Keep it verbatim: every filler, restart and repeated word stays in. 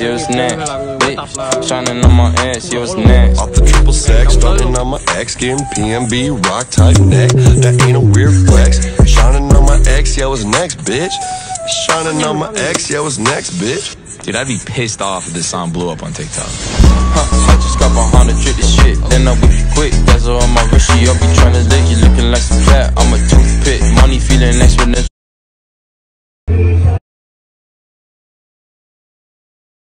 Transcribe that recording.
yeah, what's next? Bitch, shining on my ass, yeah, what's next? Off the triple sex, starting on my ex, getting P M B, rock type neck. That ain't a weird flex. Shining on my ex, yeah, what's next, bitch? Shining on my ex, yeah, what's next, bitch? Dude, I'd be pissed off if this song blew up on TikTok. Huh, I just got a hundred, trick this shit, then I'll be quick. That's all on my wrist, she up be tryna lick you, looking like